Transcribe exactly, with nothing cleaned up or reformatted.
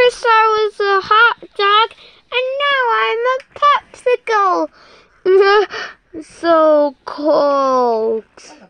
First I was a hot dog, and now I'm a popsicle. So cold.